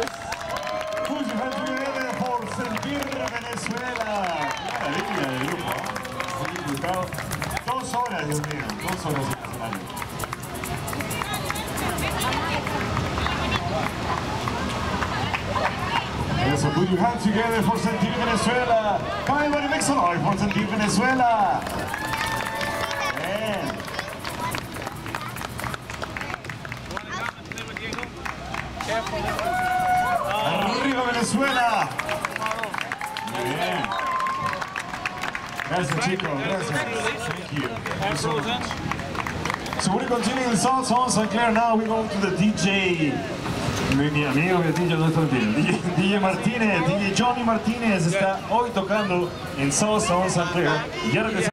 Put your hands together por sentir Venezuela. Maravilla de grupo. Muy disfrutado. 2 horas, Dios mío. 2 horas en escenario. So put your hands together for sentir Venezuela. Come on, everybody, make some noise for sentir Venezuela. Bien. Arriba Venezuela. Bien. Gracias, chicos. Gracias. Thank you. Thank you so much. So we're continuing the Salsa on St. Clair now. We go to the DJ. Mi amigo que DJ no está DJ Martínez, DJ Johnny Martínez está hoy tocando en Salsa on St. Clair.